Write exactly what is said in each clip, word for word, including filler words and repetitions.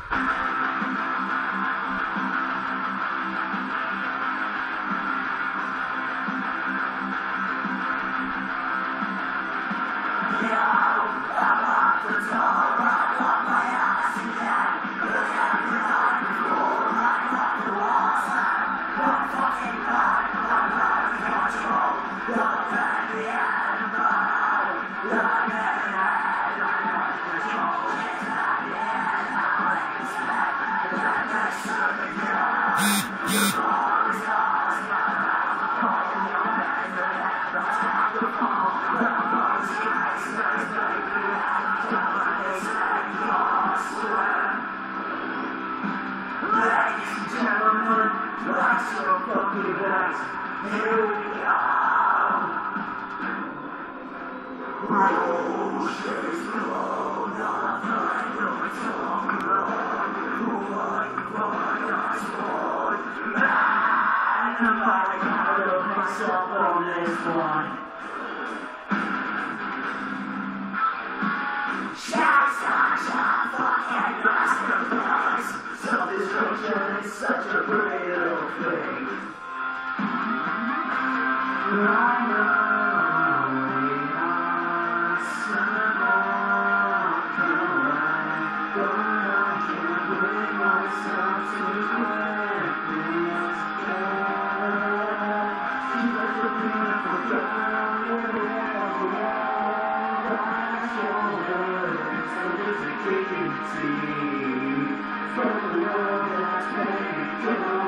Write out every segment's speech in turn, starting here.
Self-destruction is such a brittle thing. I know we are somewhat alike, but I can't bring myself to let this go. She's like a beautiful girl with a wide shoulders, and there's a dignity from the world that's made it go.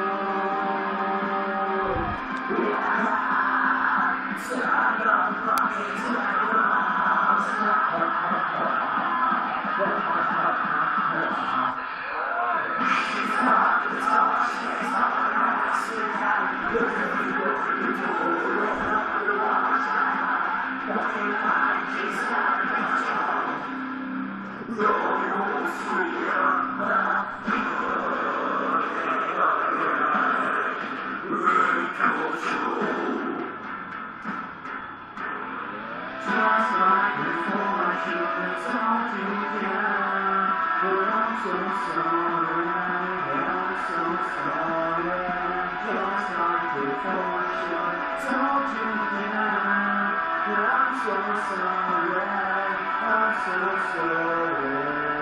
Just like before, I should have told you, yeah. But I'm so sorry, I'm so sorry. Just like before, I should have told you, yeah. But I'm so sorry, I'm so sorry.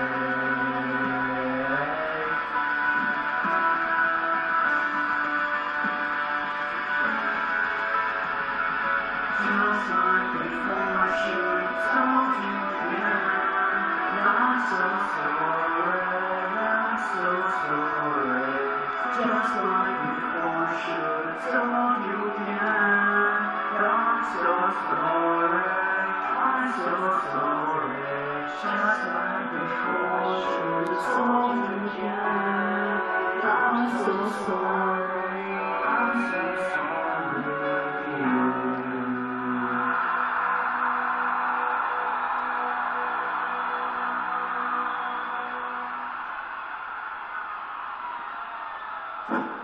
Just like before, I should have told you, yeah. I'm so sorry, I'm so sorry. Just like before, I should have told you, yeah. I'm so sorry, I'm so sorry. Just like before, I should have told you, yeah. I'm so sorry, I'm so sorry. You